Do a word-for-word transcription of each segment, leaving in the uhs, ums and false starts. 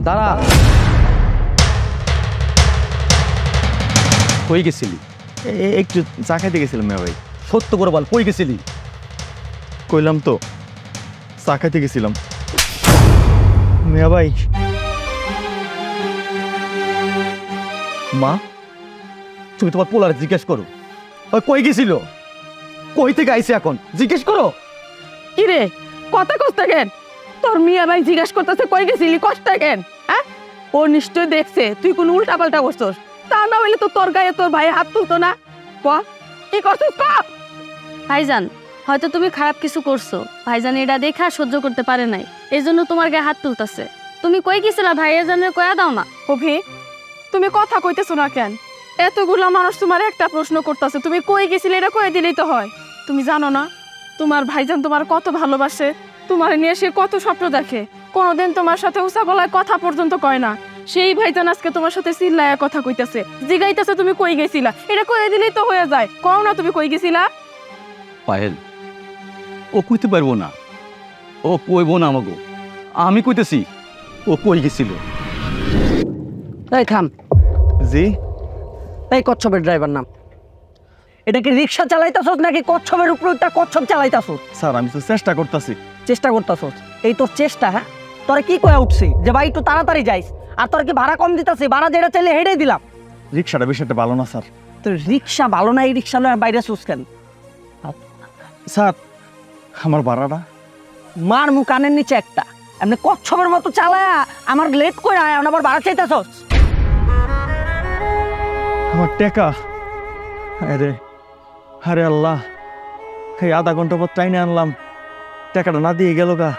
দাঁড়া, কই গেছিলি? একটু চা খাইতে গেছিলাম মিয়া ভাই। সত্য করে বল, কই গেছিলি? কইলাম তো চা খাইতে গেছিলাম মিয়া ভাই। মা, তুমি তোমার পোলারে জিজ্ঞেস করো কই গেছিল, কই থেকে আইছে এখন, জিজ্ঞেস করো। কি রে, কথা কষ্ট কেন? তোর মিয়া ভাই জিজ্ঞেস করতেছে কই গেছিলি, কষ্ট কেন? হ্যাঁ, ও নিশ্চয় দেখছে তুই কোন উল্টা পাল্টা করছস, তা না হইলে তো তোর গায়ে তোর ভাই হাত তুলতো না। ক কি করছস ক? ভাইজান, হয়তো তুমি খারাপ কিছু করছো, ভাইজান এটা দেখা সহ্য করতে পারে নাই, এই জন্য তোমার গায়ে হাত তুলতেছে। তুমি কই গেছিলা ভাইজানের কয়া দাও না। অভি, তুমি কথা কইতেছো না কেন? এতগুলা মানুষ তোমার একটা প্রশ্ন করতেছে, তুমি কই গেছিলে এটা কয়ে দিলেই তো হয়। তুমি জানো না তোমার ভাইজান তোমার কত ভালোবাসে, তোমার নিয়ে সে কত স্বপ্ন দেখে, কোনোদিন তোমার সাথে উঁচা গলায় কথা পর্যন্ত কয় না। সেই ভাইজান আজকে তোমার সাথে চিল্লায়া কথা কইতেছে, জিগাইতেছে তুমি কই গেছিলা, এটা কয়ে দিলেই তো হয়ে যায়। কও না তুমি কই গেছিলা। পায়েল, ও কইতে পারবো না, ও কইবো না আমাগো, আমি কইতেছি ও কই গেছিল। এই থাম। জি? এই কচ্ছপের ড্রাইভার নাম। এটা কি রিক্সা চালাইতাছস নাকি কচ্ছপের উপর একটা কচ্ছপ চালাইতাছস? স্যার আমি তো চেষ্টা করতেছি। চেষ্টা করতাছস? এই তোর চেষ্টা? হ্যাঁ, তোরা কি কয়া উঠছি যে ভাই একটু তাড়াতাড়ি যাইস, আর তোর কি ভাড়া কম দিতাছি? ভাড়া যেটা চাইলে হেঁটেই দিলাম। রিক্সাটা বিষয়টা ভালো না স্যার। তোর রিক্সা ভালো না, এই রিক্সা লয়ে বাইরে শুস কেন? স্যার আমার ভাড়াটা মার মুখ কানের নিচে একটা, এমনি কচ্ছপের মতো চালায়া আমার লেট করে আয়, আবার ভাড়া চাইতাছস? আমার টাকা, আরে আরে আল্লাহ, এই আধা ঘন্টা পর ট্রেনে আনলাম, টাকাটা না দিয়ে গেল গা।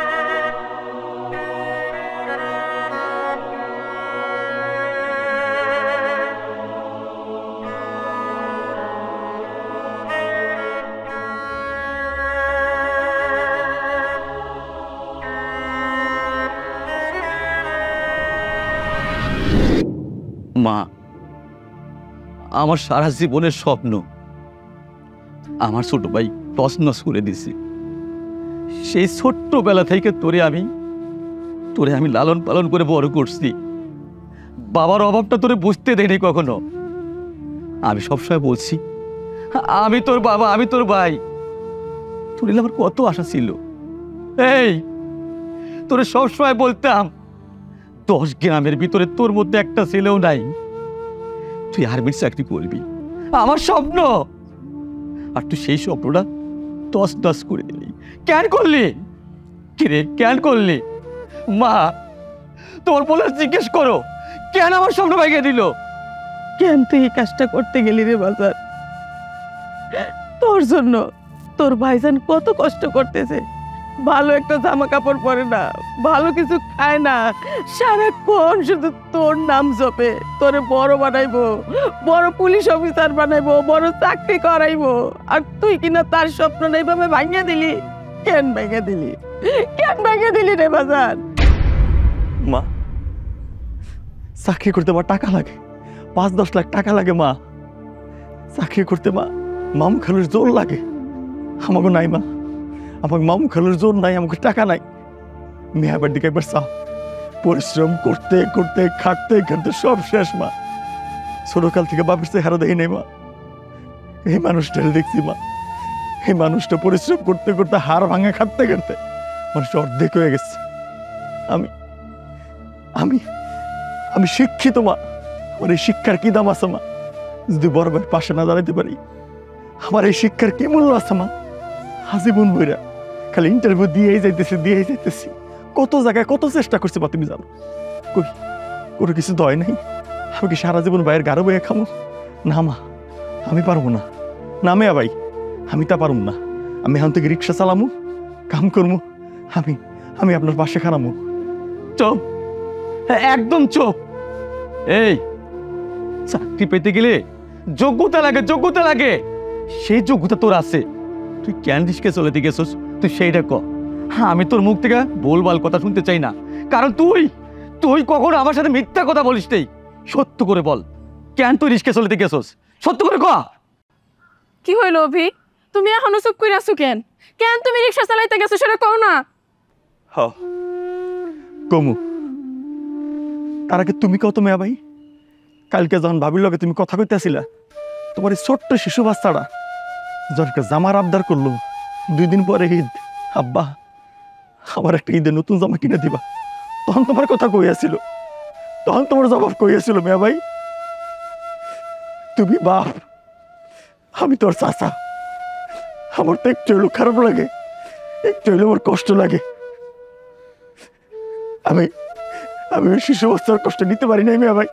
মা, আমার সারা জীবনের স্বপ্ন আমার ছোট ভাই তছনছ করে দিছি। সেই ছোট্টবেলা থেকে তোরে আমি তোরে আমি লালন পালন করে বড় করছি, বাবার অভাবটা তোরে বুঝতে দেয়নি কখনো। আমি সবসময় বলছি আমি তোর বাবা, আমি তোর ভাই। তোর আমার কত আশা ছিল। এই তোরে সবসময় বলতাম দশ গ্রামের ভিতরে তোর মধ্যে একটা ছেলেও নাই, তুই আর্মির চাকরি করবি, আমার স্বপ্ন। আর তুই সেই স্বপ্নটা দশ দশ করে দিলি। কেন করলি? কিরে কেন করলি? মা, তোর বলে জিজ্ঞেস করো কেন আমার স্বপ্ন ভেঙে দিল? কেন তুই এই কাজটা করতে গেলি রে বাজার? তোর জন্য তোর ভাইজান কত কষ্ট করতেছে, ভালো একটা জামা কাপড় পরে না, ভালো কিছু খায় না, সারাক্ষণ শুধু তোর নাম জপে। তোরে বড় বানাইবো, বড় পুলিশ অফিসার বানাইবো, বড় চাকরি করাইবো, আর তুই কিনা তার স্বপ্ন এইভাবে ভাঙিয়ে দিলি। কেন ভেঙে দিলি, কেন ভেঙে দিলি রে বাজার? মা, চাকরি করতে আমার টাকা লাগে, পাঁচ দশ লাখ টাকা লাগে মা। চাকরি করতে মা মামু খালুর জোর লাগে, আমাকে নাই মা। আমাকে মামু খালুর জোর নাই, আমাকে টাকা নাই। মেয়াবার দিকে একবার চাও, পরিশ্রম করতে করতে খাটতে খাটতে সব শেষ মা। ছোটকাল থেকে বাপের চেহারা দেখি নেই মা। এই মানুষটা দেখছি মা, এই মানুষটা পরিশ্রম করতে করতে হাড় ভাঙা খাটতে খাটতে মানুষ অর্ধেক হয়ে গেছে। আমি আমি আমি শিক্ষিত মা, আমার এই শিক্ষার কি দাম আছে মা? যদি বড় ভাইয়ের পাশে না দাঁড়াইতে পারি, আমার এই শিক্ষার কি মূল্য আছে মা? হাজিবুন বইরা খালি ইন্টারভিউ দিয়েই যাইতেছি দিয়েই যাইতেছি, কত জায়গায় কত চেষ্টা করছে বা তুমি জানো, কই কোনো কিছু দয় নাই। আমি কি সারা জীবন ভাইয়ের গাড়ো বইয়া খামো? না মা, আমি পারবো না। না মেয়া ভাই, আমি তা পারবো না। আমি এখন থেকে রিক্সা চালামু, কাম করবো, আমি আমি আপনার পাশে খারামু। চুপ, একদম চুপ। এই চাকরি পেতে গেলে যোগ্যতা লাগে, যোগ্যতা লাগে। সেই যোগ্যতা তোর আছে, তুই কেন রিস্কে চলে গেছিস তুই সেইটা ক। আমি তোর মুখ থেকে ভুলভাল কথা শুনতে চাই না, কারণ তুই তুই কখনো আমার সাথে মিথ্যা কথা বলিস নেই। সত্য করে বল, কেন তুই রিস্কে চলে গেছিস? সত্য করে ক। কি হইল অভি, তুমি এখনো চুপ করে আছো কেন? কেন তুমি রিক্সা চালাইতে গেছো সেটা কও না। হ কমু, তার আগে তুমি কত মেয়া ভাই, কালকে যখন ভাবির লগে তুমি কথা কইতেছিলা, তোমার এই ছোট্ট শিশু বাচ্চাটা যখন জামার আবদার করলো, দুই দিন পরে ঈদ, আব্বা আবার একটা ঈদে নতুন জামা কিনে দিবা, তখন তোমার কথা কইয়াছিল, তখন তোমার জবাব কইয়াছিল মেয়া ভাই, তুমি বাপ, আমি তোর চাচা, আমার তো একটু হইলেও খারাপ লাগে, একটু হইলেও আমার কষ্ট লাগে। আমি আমি ওই শিশু বাচ্চার কষ্ট নিতে পারি নাই মেয়া ভাই।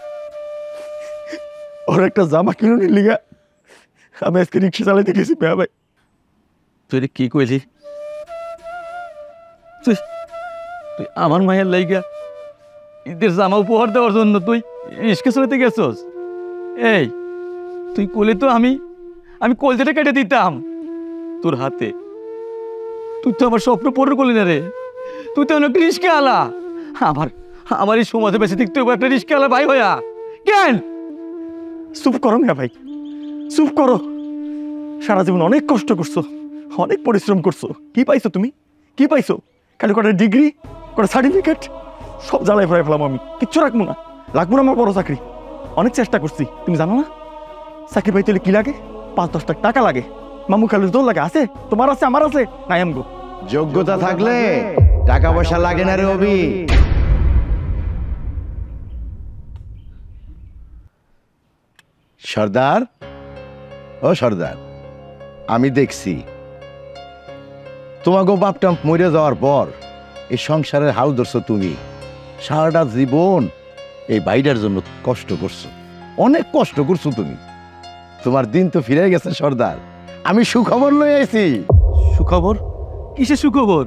ওর একটা জামা কিনুনি লিগা আমি আজকে রিক্সা চালাইতে গেছি মেয়া ভাই। তুই রে কি কইলি? তুই তুই আমার মায়ের লাইগা ঈদের জামা উপহার দেওয়ার জন্য তুই রিস্কা চলাতে গেছস? এই তুই কইলে তো আমি আমি কলজেটা কেটে দিতাম তোর হাতে। তুই তো আমার স্বপ্ন পূরণ করলি না রে, তুই তো অনেক রিস্কা আলা। আমার আমার এই সমাজে বেঁচে দেখতে হবে একটা রিস্কা আলা ভাই হইয়া। কেন? চুপ করো মেয়া ভাই, চুপ করো। সারা জীবন অনেক কষ্ট করছো, অনেক পরিশ্রম করছো, কি পাইছো তুমি? কি পাইছো? খালি কটা ডিগ্রি, কটা সার্টিফিকেট, সব জ্বালাই ফেলাই ফেলাম আমি, কিচ্ছু রাখবো না, লাগবো না আমার বড় চাকরি। অনেক চেষ্টা করছি, তুমি জানো না চাকরি পাইতে হলে কি লাগে? পাঁচ দশ লাখ টাকা লাগে, মামু খালুর দোল লাগে। আছে তোমার, আছে আমার, আছে নাই আমগো। যোগ্যতা থাকলে টাকা পয়সা লাগে না রে অভি। সর্দার, ও সর্দার, আমি দেখছি তোমাকে বাপটা মরে যাওয়ার পর এই সংসারের হাল ধরছো তুমি। সারাটা জীবন এই বাইরের জন্য কষ্ট করছো, অনেক কষ্ট করছো তুমি। তোমার দিন তো ফিরে গেছে সর্দার। আমি সুখবর লই আইছি। সুখবর? কিসের সুখবর?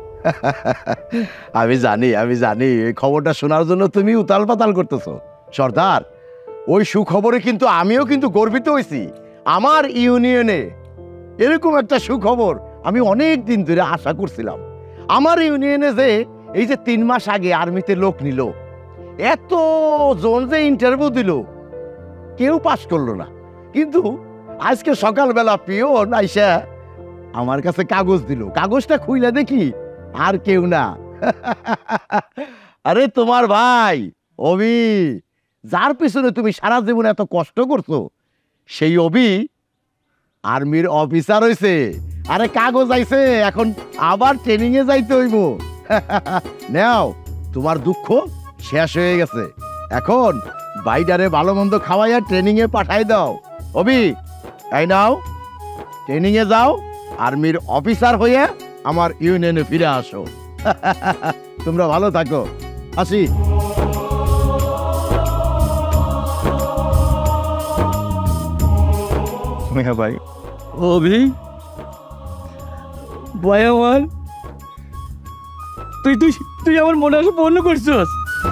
আমি জানি, আমি জানি এই খবরটা শোনার জন্য তুমি উতাল পাতাল করতেছো সর্দার। ওই সুখবরে কিন্তু আমিও কিন্তু গর্বিত হয়েছি। আমার ইউনিয়নে এরকম একটা সুখবর আমি অনেক দিন ধরে আশা করছিলাম। আমার ইউনিয়নে যে এই যে তিন মাস আগে আর্মিতে লোক নিল, এত জন যে ইন্টারভিউ দিল, কেউ পাস করলো না। কিন্তু আজকে সকালবেলা পিওন আইসা আমার কাছে কাগজ দিল। কাগজটা খুইলা দেখি, আর কেউ না, আরে তোমার ভাই অভি, যার পিছনে তুমি সারা জীবন এত কষ্ট করছো, সেই অভি আর্মির অফিসার হয়েছে। আরে কাগজ আইছে, এখন আবার ট্রেনিং এ যাইতে হইব। নাও, তোমার দুঃখ শেষ হয়ে গেছে। এখন বাইডারে ভালো মন্দ খাওয়াইয়া ট্রেনিং এ পাঠাই দাও। অভি, এই নাও, ট্রেনিং এ যাও, আর্মির অফিসার হয়ে আমার ইউনিয়নে ফিরে আসো। তোমরা ভালো থাকো, আসি। মেয়া ভাই, অভি ভাই আমার, তুই তুই তুই আমার মনে আসে পূর্ণ করছস।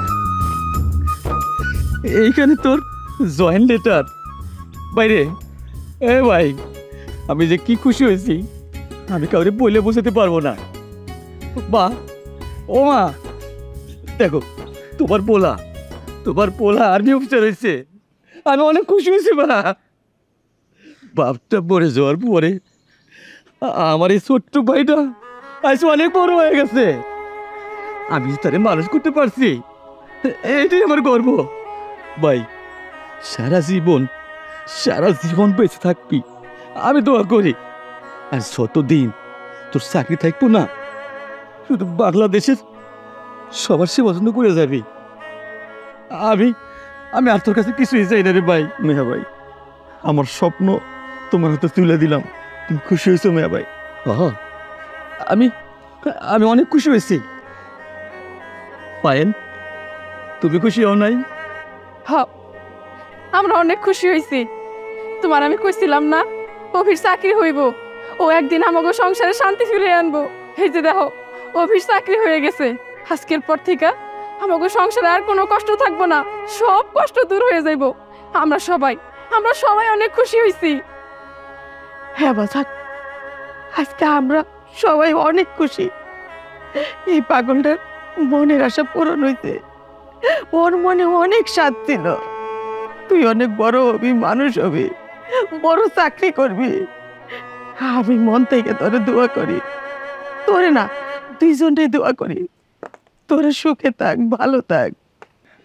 এইখানে তোর জয়েন্ট লেটার। বাইরে এ ভাই, আমি যে কি খুশি হয়েছি আমি কাউরে বলে বোঝাতে পারবো না। বা ও মা, দেখো তোমার পোলা, তোমার পোলা আর্মি অফিসার হয়েছে। আমি অনেক খুশি হয়েছি বা। বাপটা পরে যাওয়ার পরে আমার এই ছোট্ট ভাইটা আজ অনেক বড় হয়ে গেছে। আমি তারে মানুষ করতে পারছি, এইটাই আমার গর্ব। ভাই সারা জীবন, সারা জীবন বেঁচে থাকবি আমি দোয়া করি। আর যতদিন তোর চাকরি থাকবো না, শুধু বাংলাদেশের সবার সে পছন্দ করে যাবি। আমি আমি আর তোর কাছে কিছুই চাই না রে ভাই। মেয়া ভাই, আমার স্বপ্ন তোমার হাতে তুলে দিলাম, তুমি খুশি হয়েছো মেয়া ভাই? হ্যাঁ, আমি আমি অনেক খুশি হয়েছি। পায়েন, তুমি খুশি হও নাই? হ্যাঁ, আমরা অনেক খুশি হয়েছি। তোমার আমি কইছিলাম না অভির চাকরি হইব, ও একদিন আমাকে সংসারে শান্তি ফিরিয়ে আনবো। এই যে দেখো, অভির চাকরি হয়ে গেছে। আজকের পর থেকে আমাকে সংসারে আর কোনো কষ্ট থাকবো না, সব কষ্ট দূর হয়ে যাইব। আমরা সবাই আমরা সবাই অনেক খুশি হয়েছি। হ্যাঁ বাজাক, আজকে আমরা সবাই অনেক খুশি। এই পাগলটার মনের আশা পূরণ হইতে ওর মনে অনেক স্বাদ ছিল। তুই অনেক বড় হবি, মানুষ হবি, বড় চাকরি করবি। আমি মন থেকে তোরে দোয়া করি, তোরে না দুইজনটাই দোয়া করি, তোরে সুখে থাক, ভালো থাক।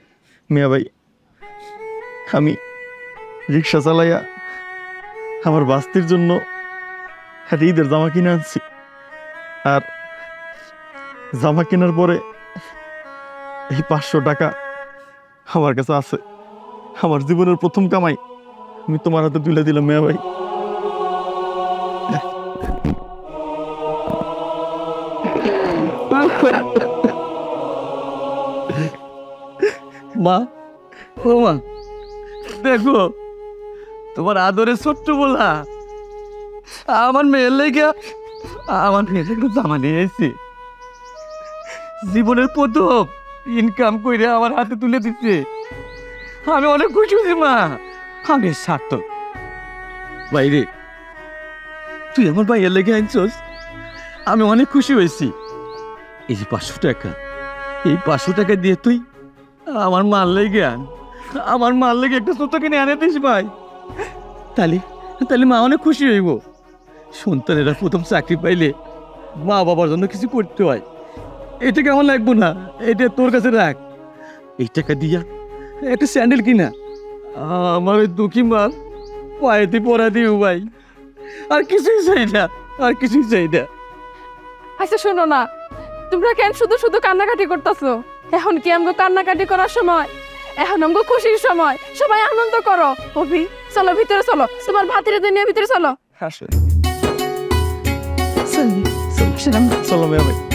মিয়া ভাই, আমি রিক্সা চালাইয়া আমার বাস্তির জন্য একটা ঈদের জামা কিনে আনছি। আর জামা কেনার পরে এই পাঁচশো টাকা আমার কাছে আছে। আমার জীবনের প্রথম কামাই আমি তোমার হাতে তুলে দিলাম মিয়া ভাই। মা, ও মা, দেখো তোমার আদরে ছোট্ট বলা আমার মেয়ের লেগে আমার মেয়ের লেগে জামা নিয়ে এসেছি। জীবনের প্রথম ইনকাম করে আমার হাতে তুলে দিচ্ছে। আমি অনেক খুশি হয়েছি মা, আমি সার্থক। বাইরে তুই আমার ভাইয়ের লেগে আনছস, আমি অনেক খুশি হয়েছি। এই যে পাঁচশো টাকা, এই পাঁচশো টাকা দিয়ে তুই আমার মাল লেগে আন, আমার মাল লেগে একটা জুতো কিনে আনে দিস ভাই। তাহলে তাহলে মা অনেক খুশি হইব। সন্তানেরা প্রথম চাকরি পাইলে মা বাবার জন্য কিছু করতে হয়। এটা কেমন লাগবো না, এটা তোর কাছে রাখ। এই টাকা দিয়া একটা স্যান্ডেল কিনা আমার ওই দুঃখী মাল পায়েতে পরা দিও ভাই। আর কিছুই চাই না, আর কিছুই চাই না। আচ্ছা শোনো না, তোমরা কেন শুধু শুধু কান্নাকাটি করতেছো? এখন কি আমগো কান্নাকাটি করার সময়? এখন আমগো খুশির সময়। সবাই আনন্দ করো। অভি চলো ভিতরে চলো, তোমার ভাতিরে দুনিয়া ভিতরে চলো। চলো মিয়া ভাই।